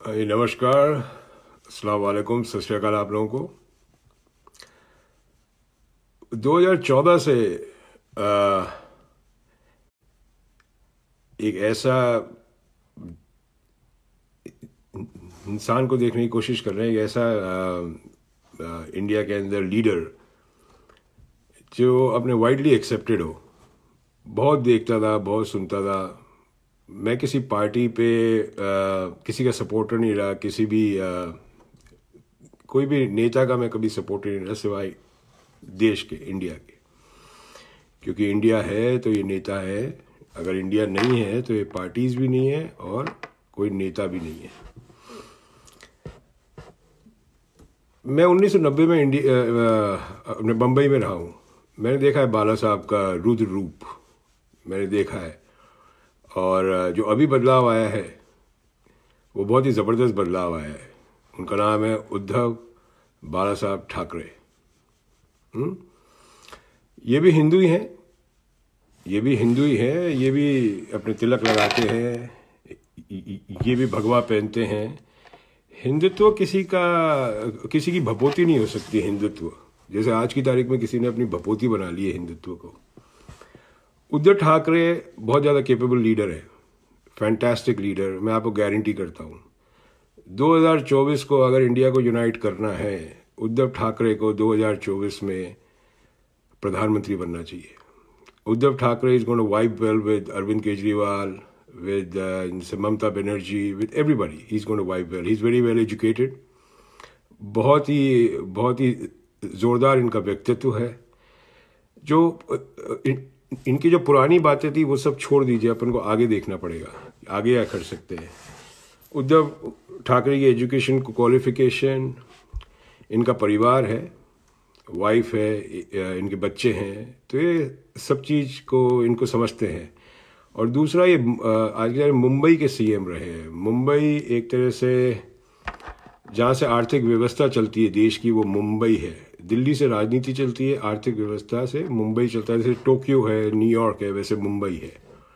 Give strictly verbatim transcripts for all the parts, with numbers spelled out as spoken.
जी नमस्कार, अस्सलाम वालेकुम, सत श्री अकाल आप लोगों को। दो हज़ार चौदह से आ, एक ऐसा इंसान को देखने की कोशिश कर रहे हैं, एक ऐसा आ, आ, इंडिया के अंदर लीडर जो अपने वाइडली एक्सेप्टेड हो। बहुत देखता था, बहुत सुनता था। मैं किसी पार्टी पे आ, किसी का सपोर्टर नहीं रहा, किसी भी आ, कोई भी नेता का मैं कभी सपोर्टर नहीं रहा सिवाय देश के, इंडिया के। क्योंकि इंडिया है तो ये नेता है, अगर इंडिया नहीं है तो ये पार्टीज भी नहीं है और कोई नेता भी नहीं है। मैं उन्नीस सौ नब्बे में इंडिया अपने बम्बई में रहा हूँ। मैंने देखा है बाला साहब का रुद्र रूप, मैंने देखा है। और जो अभी बदलाव आया है वो बहुत ही ज़बरदस्त बदलाव आया है। उनका नाम है उद्धव बाला साहब ठाकरे। हम्म ये भी हिंदू ही हैं, ये भी हिंदू ही हैं, ये भी अपने तिलक लगाते हैं, ये भी भगवा पहनते हैं। हिंदुत्व किसी का किसी की भपोती नहीं हो सकती। हिंदुत्व जैसे आज की तारीख में किसी ने अपनी भपोती बना ली है हिंदुत्व को। उद्धव ठाकरे बहुत ज़्यादा केपेबल लीडर है, फैंटास्टिक लीडर, मैं आपको गारंटी करता हूँ। दो हज़ार चौबीस को अगर इंडिया को यूनाइट करना है, उद्धव ठाकरे को दो हज़ार चौबीस में प्रधानमंत्री बनना चाहिए। Uddhav Thackeray is going to vibe well with Arvind Kejriwal, with uh, Mamata Banerjee, with everybody. He's going to vibe well. He's very well educated. बहुत ही बहुत ही ज़ोरदार इनका व्यक्तित्व है। जो इन, इनकी जो पुरानी बातें थी वो सब छोड़ दीजिए, अपन को आगे देखना पड़ेगा, आगे क्या कर सकते हैं। उद्धव ठाकरे की एजुकेशन को क्वालिफिकेशन, इनका परिवार है, वाइफ है, इनके बच्चे हैं, तो ये सब चीज़ को इनको समझते हैं। और दूसरा ये आज के मुंबई के सीएम रहे हैं। मुंबई एक तरह से जहाँ से आर्थिक व्यवस्था चलती है देश की वो मुंबई है। दिल्ली से राजनीति चलती है, आर्थिक व्यवस्था से मुंबई चलता है। जैसे टोक्यो है, न्यूयॉर्क है, वैसे मुंबई है।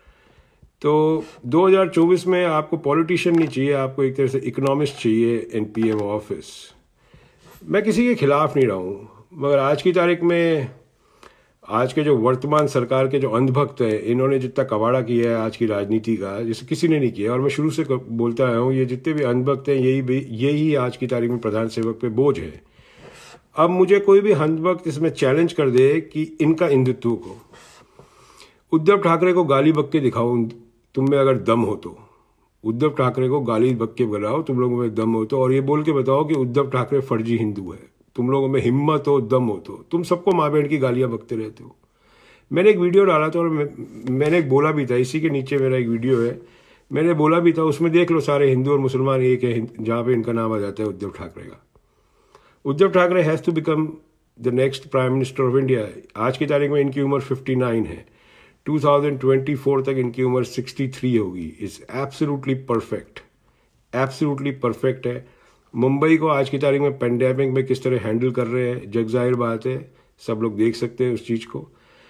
तो दो हज़ार चौबीस में आपको पॉलिटिशियन नहीं चाहिए, आपको एक तरह से इकोनॉमिस्ट चाहिए इन पीएम ऑफिस। मैं किसी के खिलाफ नहीं रहा हूँ, मगर आज की तारीख में आज के जो वर्तमान सरकार के जो अंधभक्त हैं, इन्होंने जितना कबाड़ा किया है आज की राजनीति का, जिसे किसी ने नहीं किया। और मैं शुरू से बोलता आया हूँ, ये जितने भी अंधभक्त हैं यही यही आज की तारीख में प्रधान सेवक पे बोझ है। अब मुझे कोई भी अंधभक्त इसमें चैलेंज कर दे कि इनका हिंदुत्व को, उद्धव ठाकरे को गाली बक के दिखाओ तुम में अगर दम हो तो। उद्धव ठाकरे को गाली बक के बनाओ तुम लोगों में दम हो तो, और ये बोल के बताओ कि उद्धव ठाकरे फर्जी हिंदू है। तुम लोगों में हिम्मत हो, दम हो तो। तुम सबको माँ बहन की गालियां बकते रहते हो। मैंने एक वीडियो डाला था और मैं, मैंने एक बोला भी था, इसी के नीचे मेरा एक वीडियो है, मैंने बोला भी था, उसमें देख लो सारे हिंदू और मुसलमान एक है जहाँ पे इनका नाम आ जाता है उद्धव ठाकरे का। Uddhav Thackeray has to become the next prime minister of India. आज की तारीख में इनकी उम्र उनसठ है, दो हज़ार चौबीस तक इनकी उम्र तिरसठ होगी। It's absolutely perfect, absolutely perfect है। मुंबई को आज की तारीख में पेंडेमिक में किस तरह हैंडल कर रहे हैं, जग जाहिर बात है, सब लोग देख सकते हैं उस चीज़ को।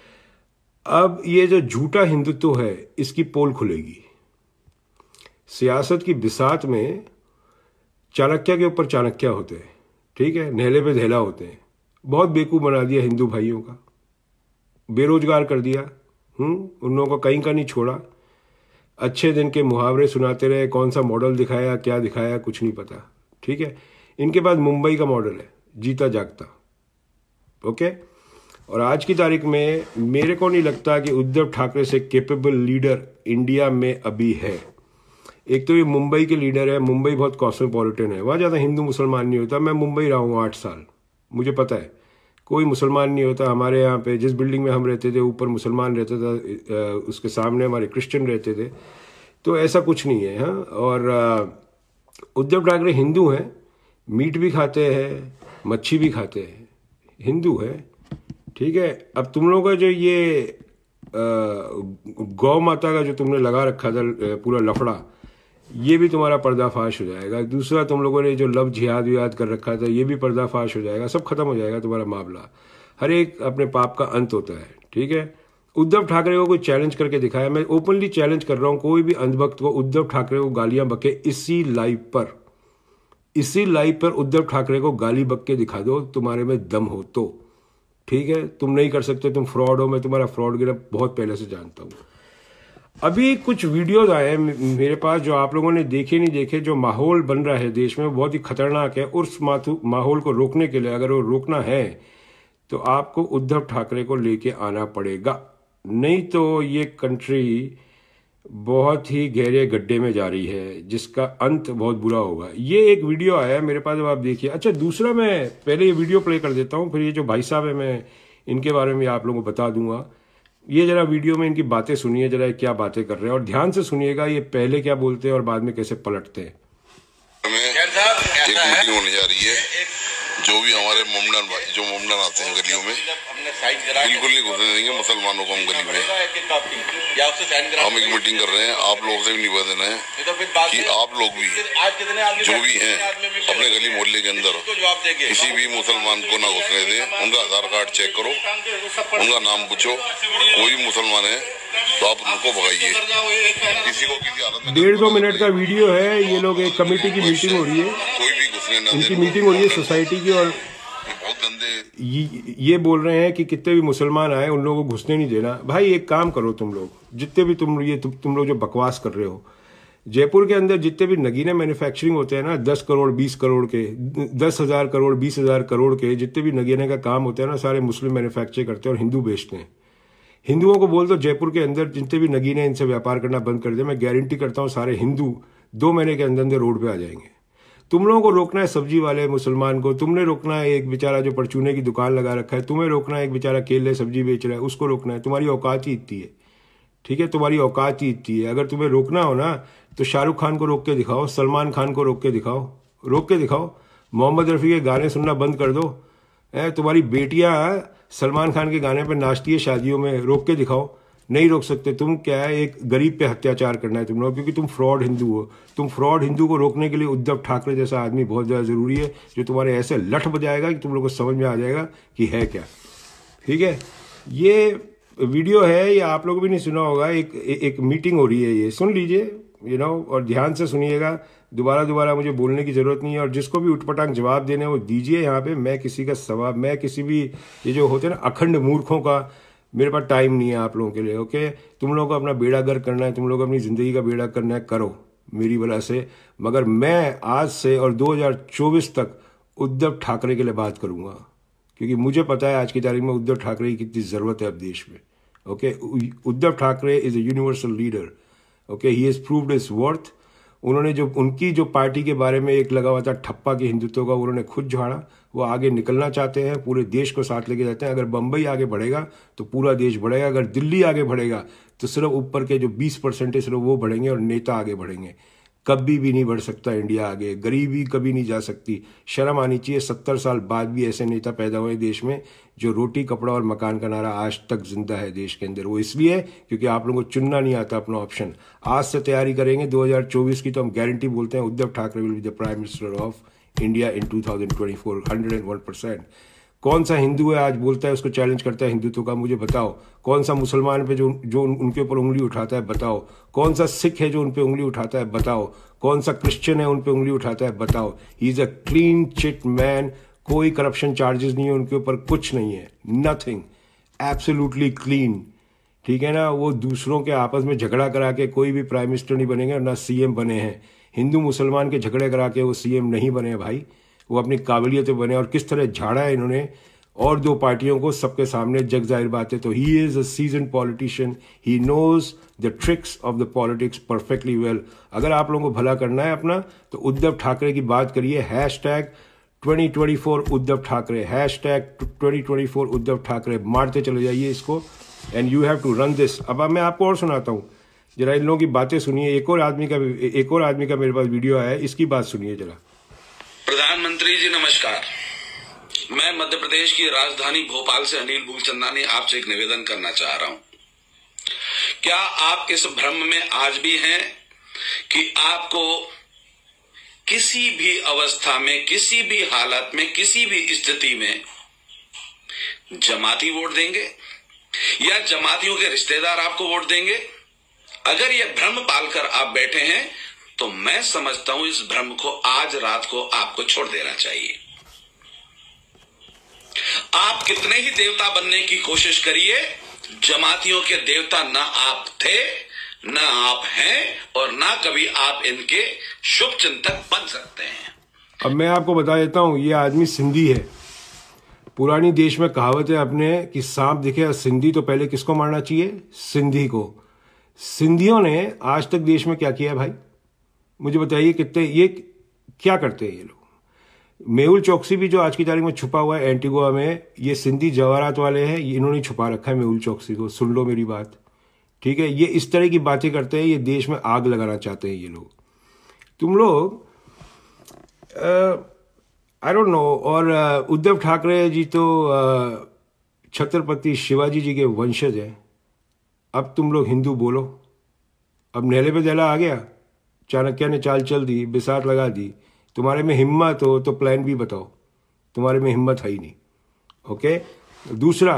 अब ये जो झूठा हिंदुत्व है इसकी पोल खुलेगी। सियासत की बिसात में चाणक्य के ऊपर चाणक्य होते हैं, ठीक है, नहले पे धैला होते हैं। बहुत बेवकूफ़ बना दिया हिंदू भाइयों का, बेरोजगार कर दिया। हम्म उन लोगों का कहीं का नहीं छोड़ा। अच्छे दिन के मुहावरे सुनाते रहे, कौन सा मॉडल दिखाया, क्या दिखाया, कुछ नहीं पता, ठीक है। इनके पास मुंबई का मॉडल है, जीता जागता, ओके। और आज की तारीख में मेरे को नहीं लगता कि उद्धव ठाकरे से कैपेबल लीडर इंडिया में अभी है। एक तो ये मुंबई के लीडर है, मुंबई बहुत कॉस्मोपॉलिटन है, वहाँ ज़्यादा हिंदू मुसलमान नहीं होता। मैं मुंबई रहा हूँ आठ साल, मुझे पता है कोई मुसलमान नहीं होता। हमारे यहाँ पे जिस बिल्डिंग में हम रहते थे ऊपर मुसलमान रहता था, उसके सामने हमारे क्रिश्चियन रहते थे, तो ऐसा कुछ नहीं है। हाँ, और उद्धव ठाकरे हिंदू हैं, मीट भी खाते हैं, मच्छी भी खाते हैं, हिंदू है, ठीक है। अब तुम लोगों का जो ये गौ माता का जो तुमने लगा रखा था पूरा लफड़ा, ये भी तुम्हारा पर्दाफाश हो जाएगा। दूसरा, तुम लोगों ने जो लव जिहाद विहाद कर रखा था, ये भी पर्दाफाश हो जाएगा, सब खत्म हो जाएगा तुम्हारा मामला। हर एक अपने पाप का अंत होता है, ठीक है। उद्धव ठाकरे को कोई चैलेंज करके दिखाया, मैं ओपनली चैलेंज कर रहा हूँ, कोई भी अंधभक्त को उद्धव ठाकरे को गालियां बके इसी लाइव पर, इसी लाइव पर उद्धव ठाकरे को गाली बक के दिखा दो, तुम्हारे में दम हो तो ठीक है। तुम नहीं कर सकते, तुम फ्रॉड हो, मैं तुम्हारा फ्रॉड गिरा बहुत पहले से जानता हूँ। अभी कुछ वीडियोज आए हैं मेरे पास जो आप लोगों ने देखे नहीं देखे, जो माहौल बन रहा है देश में बहुत ही खतरनाक है। उस माहौल को रोकने के लिए, अगर वो रोकना है तो आपको उद्धव ठाकरे को लेके आना पड़ेगा, नहीं तो ये कंट्री बहुत ही गहरे गड्ढे में जा रही है जिसका अंत बहुत बुरा होगा। ये एक वीडियो आया है मेरे पास, अब आप देखिए। अच्छा, दूसरा मैं पहले ये वीडियो प्ले कर देता हूँ, फिर ये जो भाई साहब है मैं इनके बारे में आप लोगों को बता दूंगा। ये जरा वीडियो में इनकी बातें सुनिए, जरा क्या बातें कर रहे हैं, और ध्यान से सुनिएगा ये पहले क्या बोलते हैं और बाद में कैसे पलटते हैं। एक मीटिंग होने जा रही है, जो भी हमारे मोमडन भाई जो मोमडन आते हैं गलियों में बिल्कुल नहीं घुसने देंगे मुसलमानों को हम गली में। हम एक मीटिंग कर रहे हैं, आप लोगों से भी निवेदन है कि आप लोग भी जो भी हैं अपने गली मोहल्ले के अंदर किसी भी मुसलमान को ना घुसने दें। उनका आधार कार्ड चेक करो, उनका नाम पूछो, कोई मुसलमान है तो आप उनको भगाइए। किसी को किसी हालत में डेढ़ दो मिनट का वीडियो है। ये लोग एक कमेटी की मीटिंग हो रही है, कोई भी घुसने ना, इनकी मीटिंग हो रही है सोसाइटी की, और बहुत गंदे ये, ये बोल रहे हैं कि कितने भी मुसलमान आए उन लोगों को घुसने नहीं देना। भाई एक काम करो, तुम लोग जितने भी तुम ये तुम, तुम लोग जो बकवास कर रहे हो, जयपुर के अंदर जितने भी नगीने मैन्युफैक्चरिंग होते हैं ना, दस करोड़ बीस करोड़ के, दस हजार करोड़ बीस हजार करोड़ के जितने भी नगीने का काम होता है ना, सारे मुस्लिम मैन्युफैक्चर करते हैं और हिंदू बेचते हैं। हिंदुओं को बोल दो जयपुर के अंदर जितने भी नगीने इनसे व्यापार करना बंद कर दे, मैं गारंटी करता हूँ सारे हिंदू दो महीने के अंदर अंदर रोड पे आ जाएंगे। तुम लोगों को रोकना है सब्जी वाले मुसलमान को, तुमने रोकना है एक बेचारा जो परचूने की दुकान लगा रखा है, तुम्हें रोकना है एक बेचारा केले सब्जी बेच रहा है, उसको रोकना है। तुम्हारी औकात ही इतनी है, ठीक है, तुम्हारी औकात ही इतनी है। अगर तुम्हें रोकना हो ना तो शाहरुख खान को रोक के दिखाओ, सलमान खान को रोक के दिखाओ, रोक के दिखाओ। मोहम्मद रफ़ी के गाने सुनना बंद कर दो। है तुम्हारी बेटियां सलमान खान के गाने पे नाचती है शादियों में, रोक के दिखाओ। नहीं रोक सकते तुम। क्या है, एक गरीब पे अत्याचार करना है तुम लोग, क्योंकि तुम फ्रॉड हिंदू हो। तुम फ्रॉड हिंदू को रोकने के लिए उद्धव ठाकरे जैसा आदमी बहुत ज़्यादा ज़रूरी है, जो तुम्हारे ऐसे लठ बजाएगा कि तुम लोग को समझ में आ जाएगा कि है क्या। ठीक है, ये वीडियो है, ये आप लोग भी नहीं सुना होगा। एक एक मीटिंग हो रही है, ये सुन लीजिए यू नो, और ध्यान से सुनिएगा। दोबारा दोबारा मुझे बोलने की ज़रूरत नहीं है, और जिसको भी उठपटांग जवाब देने वो दीजिए यहाँ पे। मैं किसी का सवाब, मैं किसी भी ये जो होते हैं ना अखंड मूर्खों का, मेरे पास टाइम नहीं है आप लोगों के लिए। ओके, तुम लोगों को अपना बेड़ा गर्क करना है, तुम लोग अपनी ज़िंदगी का बेड़ा करना है, करो मेरी वजह से। मगर मैं आज से और दो हज़ार चौबीस तक उद्धव ठाकरे के लिए बात करूँगा, क्योंकि मुझे पता है आज की तारीख में उद्धव ठाकरे की कितनी ज़रूरत है अब देश में। Okay, Uddhav Thackeray is a universal leader. Okay, he has proved his worth. उन्होंने जो उनकी जो पार्टी के बारे में एक लगा हुआ था ठप्पा के हिंदुत्व का, उन्होंने खुद झाड़ा। वो आगे निकलना चाहते हैं, पूरे देश को साथ लेके जाते हैं। अगर बम्बई आगे बढ़ेगा तो पूरा देश बढ़ेगा, अगर दिल्ली आगे बढ़ेगा तो सिर्फ ऊपर के जो बीस परसेंट है सिर्फ वो बढ़ेंगे और नेता आगे बढ़ेंगे। कभी भी नहीं बढ़ सकता इंडिया आगे, गरीबी कभी नहीं जा सकती। शर्म आनी चाहिए, सत्तर साल बाद भी ऐसे नेता पैदा हुए देश में जो रोटी कपड़ा और मकान का नारा आज तक जिंदा है देश के अंदर। वो इसलिए क्योंकि आप लोगों को चुनना नहीं आता अपना ऑप्शन। आज से तैयारी करेंगे दो हज़ार चौबीस की, तो हम गारंटी बोलते हैं Uddhav Thackeray will be the prime minister of India in two thousand twenty four, hundred and one percent. कौन सा हिंदू है आज बोलता है उसको चैलेंज करता है हिंदुत्व का, मुझे बताओ। कौन सा मुसलमान पे जो जो उनके ऊपर उंगली उठाता है, बताओ। कौन सा सिख है जो उन पे उंगली उठाता है, बताओ। कौन सा क्रिश्चियन है उन पे उंगली उठाता है, बताओ। He is a clean chit man, कोई करप्शन चार्जेस नहीं है उनके ऊपर, कुछ नहीं है, नथिंग, एब्सोल्युटली क्लीन। ठीक है ना, वो दूसरों के आपस में झगड़ा करा के कोई भी प्राइम मिनिस्टर नहीं बनेंगे और ना सीएम बने हैं। हिंदू मुसलमान के झगड़े करा के वो सीएम नहीं बने हैं भाई, वो अपनी काबिलियत पे बने। और किस तरह झाड़ा है इन्होंने और दो पार्टियों को सबके सामने, जग जाहिर बात है। तो he is a season politician, he knows the tricks of the politics perfectly well. अगर आप लोगों को भला करना है अपना तो उद्धव ठाकरे की बात करिए। Hashtag twenty twenty four Uddhav Thackeray, hashtag twenty twenty four Uddhav Thackeray, मारते चले जाइए इसको। And you have to run this. अब मैं आपको और सुनाता हूँ, जरा इन लोगों की बातें सुनिए। एक और आदमी का एक और आदमी का मेरे पास वीडियो आया है, इसकी बात सुनिए जरा। प्रधानमंत्री जी नमस्कार, मैं मध्य प्रदेश की राजधानी भोपाल से अनिल भूलचंदानी आपसे एक निवेदन करना चाह रहा हूं। क्या आप इस भ्रम में आज भी हैं कि आपको किसी भी अवस्था में, किसी भी हालत में, किसी भी स्थिति में जमाती वोट देंगे या जमातियों के रिश्तेदार आपको वोट देंगे? अगर यह भ्रम पालकर आप बैठे हैं तो मैं समझता हूं इस भ्रम को आज रात को आपको छोड़ देना चाहिए। आप कितने ही देवता बनने की कोशिश करिए, जमातियों के देवता ना आप थे, ना आप हैं, और ना कभी आप इनके शुभ चिंतक बन सकते हैं। अब मैं आपको बता देता हूं, ये आदमी सिंधी है। पुरानी देश में कहावत है अपने कि सांप दिखे सिंधी तो पहले किसको मारना चाहिए? सिंधी को। सिंधियों ने आज तक देश में क्या किया है भाई? मुझे बताइए, कितने ये क्या करते हैं ये लोग? मेहुल चौकसी भी जो आज की तारीख में छुपा हुआ है एंटीगुआ में, ये सिंधी जवाहरात वाले हैं, इन्होंने छुपा रखा है मेहुल चौकसी को। सुन लो मेरी बात, ठीक है? ये इस तरह की बातें करते हैं, ये देश में आग लगाना चाहते हैं ये लोग। तुम लोग आई डोंट नो। और uh, उद्धव ठाकरे जी तो uh, छत्रपति शिवाजी जी के वंशज हैं। अब तुम लोग हिंदू बोलो। अब नेले पे दहला आ गया, चाणक्य ने चाल चल दी, बिसात लगा दी। तुम्हारे में हिम्मत हो तो प्लान भी बताओ, तुम्हारे में हिम्मत है ही नहीं। ओके। दूसरा,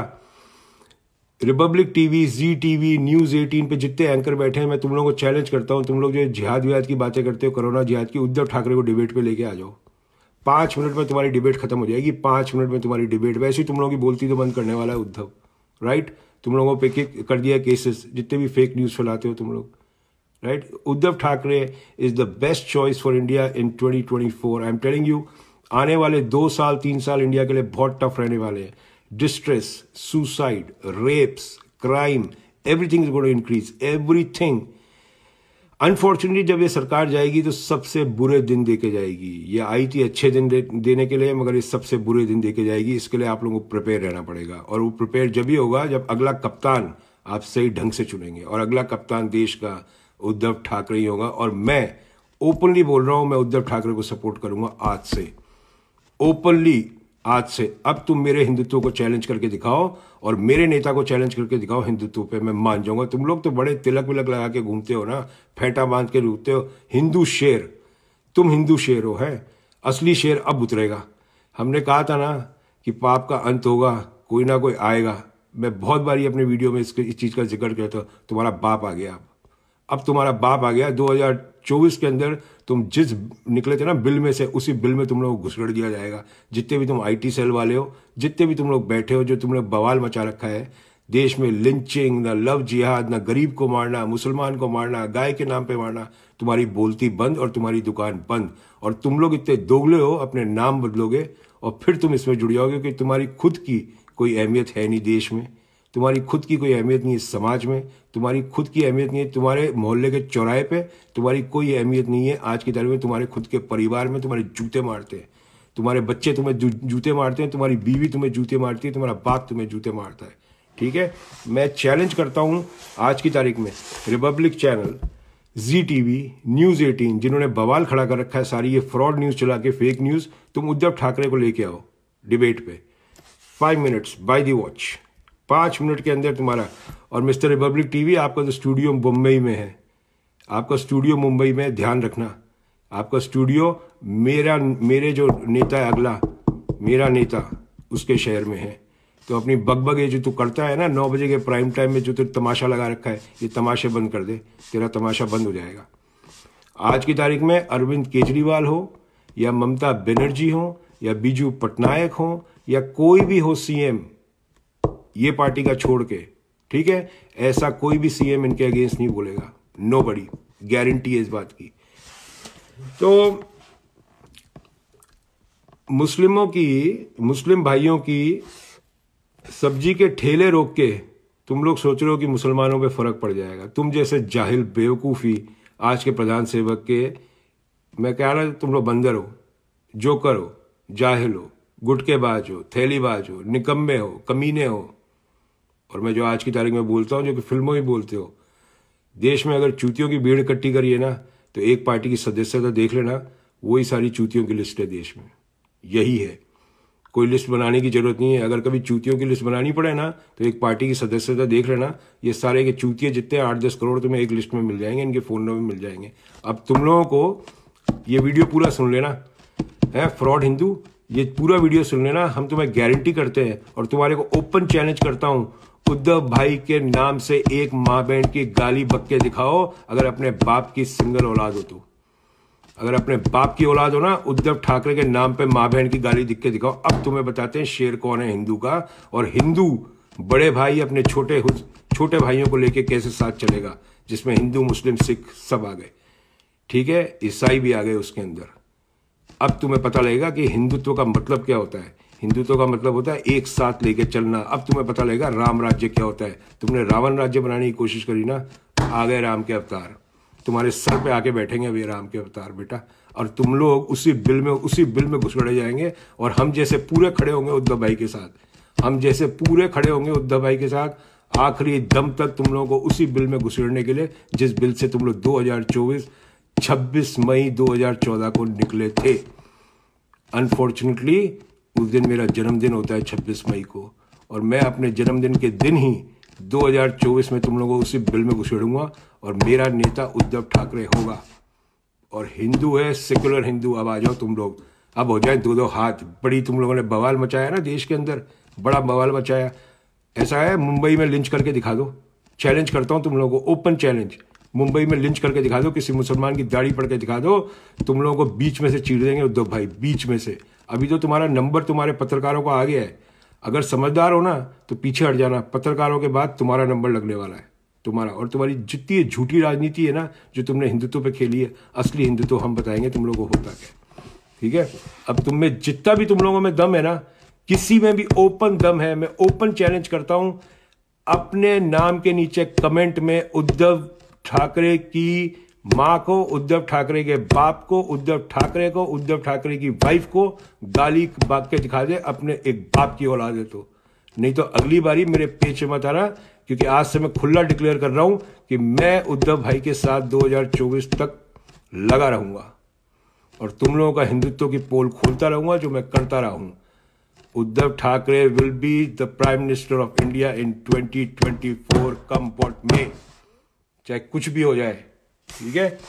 Republic TV, Zee TV, news eighteen पे जितने एंकर बैठे हैं, मैं तुम लोगों को चैलेंज करता हूं, तुम लोग जो जिहाद विहाद की बातें करते हो, कोरोना जिहाद की, उद्धव ठाकरे को डिबेट पे लेके आ जाओ। पाँच मिनट में तुम्हारी डिबेट खत्म हो जाएगी। पाँच मिनट में तुम्हारी डिबेट, वैसे ही तुम लोगों की बोलती तो बंद करने वाला है उद्धव, राइट? तुम लोगों पे कर दिया केसेस, जितने भी फेक न्यूज़ फैलाते हो तुम लोग, right? Uddhav Thackeray is the best choice for India in twenty twenty four. I am telling you, आने वाले दो साल तीन साल इंडिया के लिए बहुत टफ रहने वाले हैं। Distress, suicide, rapes, crime, everything is going to increase, everything. Unfortunately जब ये सरकार जाएगी तो सबसे बुरे दिन देके जाएगी। ये आई थी अच्छे दिन दे, देने के लिए, मगर ये सबसे बुरे दिन देके जाएगी। इसके लिए आप लोगों को प्रिपेयर रहना पड़ेगा। और वो प्रिपेयर जब ही होगा जब अगला कप्तान आप सही ढंग से चुनेंगे, और अगला कप्तान देश का उद्धव ठाकरे ही होगा। और मैं ओपनली बोल रहा हूं, मैं उद्धव ठाकरे को सपोर्ट करूंगा आज से, ओपनली आज से। अब तुम मेरे हिंदुत्व को चैलेंज करके दिखाओ और मेरे नेता को चैलेंज करके दिखाओ हिंदुत्व पे, मैं मान जाऊंगा। तुम लोग तो बड़े तिलक विलक लगा के घूमते हो ना, फेंटा बांध के घूमते हो। हिंदू शेर, तुम हिंदू शेर हो, है असली शेर अब उतरेगा। हमने कहा था ना कि पाप का अंत होगा, कोई ना कोई आएगा। मैं बहुत बारी अपने वीडियो में इसके इस चीज़ का जिक्र किया था। तुम्हारा बाप आ गया, अब अब तुम्हारा बाप आ गया। दो हज़ार चौबीस के अंदर तुम जिस निकले थे ना बिल में से, उसी बिल में तुम लोग को घुसड़ दिया जाएगा। जितने भी तुम आईटी सेल वाले हो, जितने भी तुम लोग बैठे हो, जो तुमने बवाल मचा रखा है देश में, लिंचिंग, ना लव जिहाद, ना गरीब को मारना, मुसलमान को मारना, गाय के नाम पे मारना, तुम्हारी बोलती बंद और तुम्हारी दुकान बंद। और तुम लोग इतने दोगले हो, अपने नाम बदलोगे और फिर तुम इसमें जुड़ जाओगे कि तुम्हारी खुद की कोई अहमियत है नहीं देश में, तुम्हारी खुद की कोई अहमियत नहीं है समाज में, तुम्हारी खुद की अहमियत नहीं है तुम्हारे मोहल्ले के चौराहे पे, तुम्हारी कोई अहमियत नहीं है आज की तारीख में तुम्हारे खुद के परिवार में। तुम्हारे जूते मारते हैं, तुम्हारे बच्चे तुम्हें जूते मारते हैं, तुम्हारी बीवी तुम्हें जूते मारती है, तुम्हारा बाप तुम्हें जूते मारता है, ठीक है? मैं चैलेंज करता हूं आज की तारीख में Republic channel, Zee TV, news eighteen, जिन्होंने बवाल खड़ा कर रखा है सारी ये फ्रॉड न्यूज़ चला के, फेक न्यूज़, तुम उद्धव ठाकरे को लेके आओ डिबेट पे। Five minutes by the watch, पाँच मिनट के अंदर तुम्हारा। और मिस्टर रिपब्लिक टीवी, आपका तो स्टूडियो मुंबई में है, आपका स्टूडियो मुंबई में, ध्यान रखना। आपका स्टूडियो मेरा मेरे जो नेता है अगला, मेरा नेता उसके शहर में है। तो अपनी बकबक ये जो तू करता है ना नौ बजे के प्राइम टाइम में, जो तू तमाशा लगा रखा है, ये तमाशे बंद कर दे, तेरा तमाशा बंद हो जाएगा। आज की तारीख में अरविंद केजरीवाल हो या ममता बनर्जी हो या बीजू पटनायक हो या कोई भी हो सीएम, ये पार्टी का छोड़ के, ठीक है, ऐसा कोई भी सीएम इनके अगेंस्ट नहीं बोलेगा। नोबडी, गारंटी है इस बात की। तो मुस्लिमों की, मुस्लिम भाइयों की सब्जी के ठेले रोक के तुम लोग सोच रहे हो कि मुसलमानों पे फर्क पड़ जाएगा। तुम जैसे जाहिल बेवकूफ़ी आज के प्रधान सेवक के, मैं कह रहा तुम लोग बंदर हो, जोकर हो, जाहिल हो, गुटकेबाज हो, थैलीबाज हो, निकम्मे हो, कमीने हो। और मैं जो आज की तारीख में बोलता हूँ, जो कि फिल्मों में बोलते हो, देश में अगर चूतियों की भीड़ इकट्ठी करिए ना तो एक पार्टी की सदस्यता देख लेना, वही सारी चूतियों की लिस्ट है देश में, यही है। कोई लिस्ट बनाने की जरूरत नहीं है। अगर कभी चूतियों की लिस्ट बनानी पड़े ना तो एक पार्टी की सदस्यता देख लेना, ये सारे के चूतिए जितने आठ दस करोड़ तुम्हें एक लिस्ट में मिल जाएंगे, इनके फोन नंबर मिल जाएंगे। अब तुम लोगों को ये वीडियो पूरा सुन लेना है, फ्रॉड हिंदू, ये पूरा वीडियो सुन लेना, हम तुम्हें गारंटी करते हैं और तुम्हारे को ओपन चैलेंज करता हूं, उद्धव भाई के नाम से एक माँ बहन की गाली बक के दिखाओ, अगर अपने बाप की सिंगल औलाद हो तो। अगर अपने बाप की औलाद हो ना, उद्धव ठाकरे के नाम पे माँ बहन की गाली दिख के दिखाओ। अब तुम्हें बताते हैं शेर कौन है हिंदू का, और हिंदू बड़े भाई अपने छोटे छोटे भाइयों को लेके कैसे साथ चलेगा, जिसमें हिंदू मुस्लिम सिख सब आ गए, ठीक है, ईसाई भी आ गए उसके अंदर। अब तुम्हें पता लगेगा कि हिंदुत्व का मतलब क्या होता है। हिंदुत्व का मतलब होता है एक साथ लेके चलना। अब तुम्हें पता लगेगा राम राज्य क्या होता है। तुमने रावण राज्य बनाने की कोशिश करी ना, आ गए राम के अवतार, तुम्हारे सर पे आके बैठेंगे वे राम के अवतार बेटा, और तुम लोग उसी बिल में उसी बिल में घुसड़े जाएंगे। और हम जैसे पूरे खड़े होंगे उद्धव भाई के साथ, हम जैसे पूरे खड़े होंगे उद्धव भाई के साथ आखिरी दम तक तुम लोगों को उसी बिल में घुसड़ने के लिए, जिस बिल से तुम लोग दो हज़ार चौबीस छब्बीस मई दो हज़ार चौदह को निकले थे। अनफॉर्चुनेटली उस दिन मेरा जन्मदिन होता है छब्बीस मई को, और मैं अपने जन्मदिन के दिन ही दो हज़ार चौबीस में तुम लोगों को उसी बिल में घुसेड़ूंगा, और मेरा नेता उद्धव ठाकरे होगा। और हिंदू है, सेकुलर हिंदू। अब आ जाओ तुम लोग, अब हो जाए दो दो हाथ। बड़ी तुम लोगों ने बवाल मचाया ना देश के अंदर, बड़ा बवाल मचाया। ऐसा है मुंबई में लिंच करके दिखा दो, चैलेंज करता हूँ तुम लोगों को, ओपन चैलेंज। मुंबई में लिंच करके दिखा दो, किसी मुसलमान की दाढ़ी पड़ के दिखा दो, तुम लोगों को बीच में से चीर देंगे उद्धव भाई, बीच में से। अभी तो तुम्हारा नंबर तुम्हारे पत्रकारों को आ गया है, अगर समझदार हो ना तो पीछे हट जाना, पत्रकारों के बाद तुम्हारा नंबर लगने वाला है तुम्हारा। और तुम्हारी जितनी झूठी राजनीति है ना जो तुमने हिंदुत्व पे खेली है, असली हिंदुत्व हम बताएंगे तुम लोगों को होता क्या, ठीक है। अब तुम में जितना भी तुम लोगों में दम है ना, किसी में भी ओपन दम है, मैं ओपन चैलेंज करता हूं, अपने नाम के नीचे कमेंट में उद्धव ठाकरे की माँ को, उद्धव ठाकरे के बाप को, उद्धव ठाकरे को, उद्धव ठाकरे की वाइफ को गाली बाग के दिखा दे, अपने एक बाप की औलाद है तो। नहीं तो अगली बारी मेरे पेच मत आना, क्योंकि आज से मैं खुला डिक्लेयर कर रहा हूं कि मैं उद्धव भाई के साथ दो हज़ार चौबीस तक लगा रहूंगा, और तुम लोगों का हिंदुत्व की पोल खोलता रहूंगा, जो मैं करता रहा हूं। Uddhav Thackeray will be the prime minister of India in twenty twenty four come what may, चाहे कुछ भी हो जाए, ठीक है।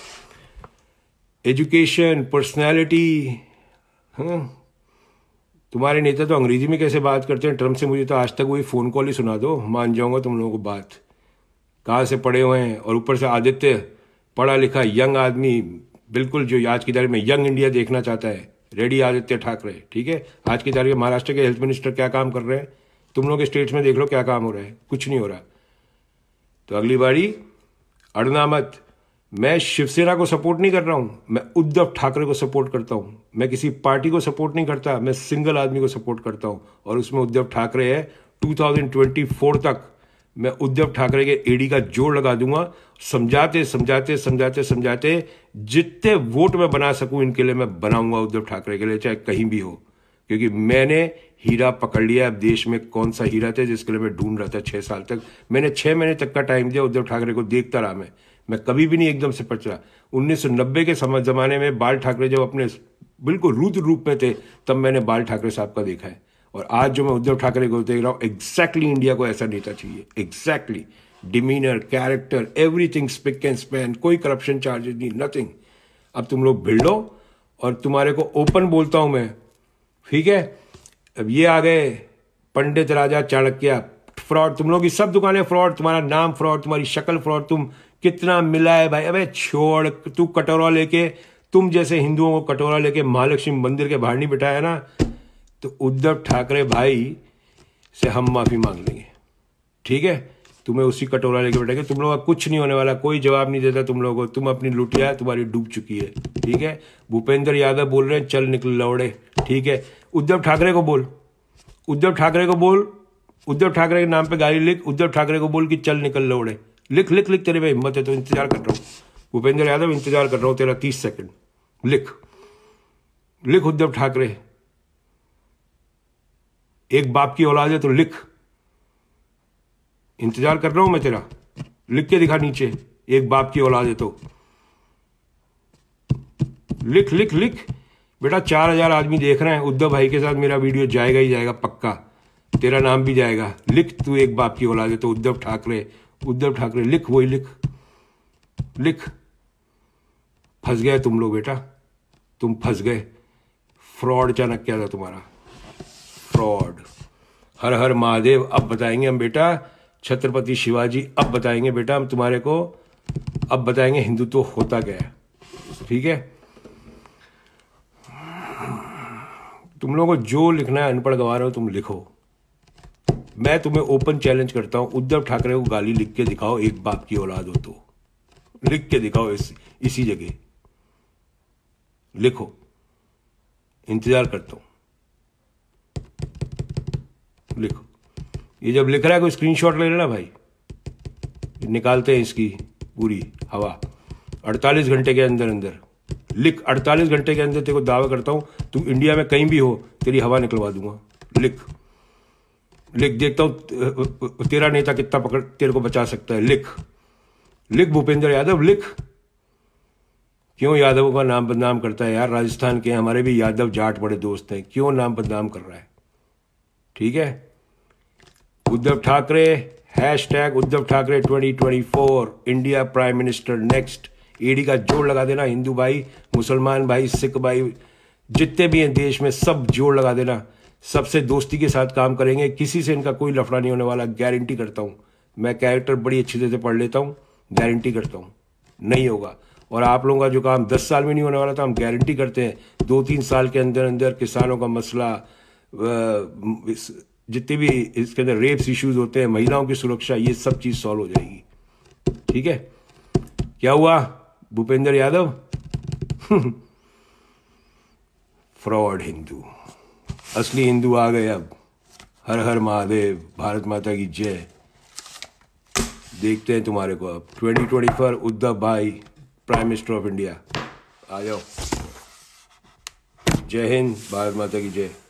एजुकेशन, पर्सनैलिटी, हाँ, तुम्हारे नेता तो अंग्रेजी में कैसे बात करते हैं ट्रम्प से, मुझे तो आज तक वही फोन कॉल ही सुना दो, मान जाऊंगा तुम लोगों को बात। कहाँ से पढ़े हुए हैं, और ऊपर से आदित्य पढ़ा लिखा यंग आदमी, बिल्कुल जो आज की तारीख में यंग इंडिया देखना चाहता है, रेडी आदित्य ठाकरे, ठीक है। आज की तारीख में महाराष्ट्र के हेल्थ मिनिस्टर क्या काम कर रहे हैं, तुम लोग के स्टेट्स में देख लो क्या काम हो रहा है, कुछ नहीं हो रहा। तो अगली बारी अड़ना मत। मैं शिवसेना को सपोर्ट नहीं कर रहा हूं, मैं उद्धव ठाकरे को सपोर्ट करता हूं। मैं किसी पार्टी को सपोर्ट नहीं करता, मैं सिंगल आदमी को सपोर्ट करता हूं, और उसमें उद्धव ठाकरे है। दो हज़ार चौबीस तक मैं उद्धव ठाकरे के एडी का जोड़ लगा दूंगा, समझाते समझाते समझाते समझाते जितने वोट मैं बना सकूं इनके लिए मैं बनाऊंगा उद्धव ठाकरे के लिए, चाहे कहीं भी हो, क्योंकि मैंने हीरा पकड़ लिया। अब देश में कौन सा हीरा था जिसके लिए मैं ढूंढ रहा था छह साल तक, मैंने छह महीने तक का टाइम दिया उद्धव ठाकरे को, देखता रहा मैं मैं कभी भी नहीं एकदम से पचरा। उन्नीस सौ नब्बे के समय जमाने में बाल ठाकरे जब अपने बिल्कुल रुद्र रूप में थे, तब मैंने बाल ठाकरे साहब का देखा है। और आज जो मैं उद्धव ठाकरे को देख रहा हूँ, एग्जैक्टली इंडिया को ऐसा नेता चाहिए, exactly demeanour, character, everything spick and span, कोई करप्शन चार्जेस नहीं, नथिंग। अब तुम लोग भिड़ लो, और तुम्हारे को ओपन बोलता हूं मैं, ठीक है। अब ये आ गए पंडित राजा चाणक्य, फ्रॉड, तुम लोग की सब दुकानें फ्रॉड, तुम्हारा नाम फ्रॉड, तुम्हारी शक्ल फ्रॉड, तुम कितना मिला है भाई। अबे छोड़, तू कटोरा लेके, तुम जैसे हिंदुओं को कटोरा लेके महालक्ष्मी मंदिर के बाहर नहीं बिठाया ना, तो उद्धव ठाकरे भाई से हम माफी मांग लेंगे, ठीक है। तुम्हें उसी कटोरा लेके बैठेंगे, तुम लोगों का कुछ नहीं होने वाला, कोई जवाब नहीं देता तुम लोगों को, तुम अपनी लुटिया तुम्हारी डूब चुकी है, ठीक है। भूपेंद्र यादव बोल रहे हैं चल निकल लौड़े, ठीक है। उद्धव ठाकरे को बोल, उद्धव ठाकरे को बोल, उद्धव ठाकरे के नाम पे गाली लिख, उद्धव ठाकरे को बोल कि चल निकल लौड़े, लिख लिख लिख, तेरे में हिम्मत है तो इंतजार कर रहा हूं भूपेंद्र यादव, इंतजार कर रहा हूं तेरा तीस सेकंड, लिख लिख उद्धव ठाकरे, एक बाप की औलाद है तो लिख, इंतजार कर रहा हूं मैं तेरा, लिख के दिखा नीचे, एक बाप की औलाद है तो लिख लिख लिख बेटा। चार हजार आदमी देख रहे हैं, उद्धव भाई के साथ मेरा वीडियो जाएगा ही जाएगा पक्का, तेरा नाम भी जाएगा, लिख तू एक बाप की औलाद है तो उद्धव ठाकरे, उद्धव ठाकरे लिख, वही लिख लिख। फंस गए तुम लोग बेटा, तुम फंस गए, फ्रॉड चाणक्य था तुम्हारा, फ्रॉड। हर हर महादेव अब बताएंगे हम बेटा, छत्रपति शिवाजी अब बताएंगे बेटा हम तुम्हारे को, अब बताएंगे हिंदुत्व होता क्या है, ठीक है। तुम लोगों को जो लिखना है, अनपढ़ गंवार हो तुम लिखो। मैं तुम्हें ओपन चैलेंज करता हूं, उद्धव ठाकरे को गाली लिख के दिखाओ, एक बाप की औलाद हो तो लिख के दिखाओ, इस, इसी जगह लिखो, इंतजार करता हूं, लिखो। ये जब लिख रहा है कोई स्क्रीनशॉट ले लेना भाई, निकालते हैं इसकी पूरी हवा अड़तालीस घंटे के अंदर अंदर। लिख, अड़तालीस घंटे के अंदर तेरे को दावा करता हूं, तू इंडिया में कहीं भी हो तेरी हवा निकलवा दूंगा। लिख लिख, देखता हूं तेरा नेता कितना पकड़ तेरे को बचा सकता है। लिख लिख भूपेंद्र यादव, लिख। क्यों यादवों का नाम बदनाम करता है यार? राजस्थान के हमारे भी यादव जाट बड़े दोस्त हैं, क्यों नाम बदनाम कर रहा है? ठीक है, Uddhav Thackeray, hashtag Uddhav Thackeray twenty twenty four, India prime minister next. ED का जोड़ लगा देना, हिंदू भाई, मुसलमान भाई, सिख भाई, जितने भी हैं देश में, सब जोड़ लगा देना। सबसे दोस्ती के साथ काम करेंगे, किसी से इनका कोई लफड़ा नहीं होने वाला, गारंटी करता हूं। मैं कैरेक्टर बड़ी अच्छी तरह से पढ़ लेता हूं, गारंटी करता हूं नहीं होगा। और आप लोगों का जो काम दस साल में नहीं होने वाला था, हम गारंटी करते हैं दो तीन साल के अंदर अंदर किसानों का मसला, जितने भी इसके अंदर रेप्स इश्यूज होते हैं, महिलाओं की सुरक्षा, ये सब चीज सॉल्व हो जाएगी। ठीक है, क्या हुआ भूपेंद्र यादव? फ्रॉड हिंदू, असली हिंदू आ गए अब। हर हर महादेव, भारत माता की जय। देखते हैं तुम्हारे को अब ट्वेंटी ट्वेंटी फोर उद्धव भाई प्राइम मिनिस्टर ऑफ इंडिया। आ जाओ। जय हिंद, भारत माता की जय।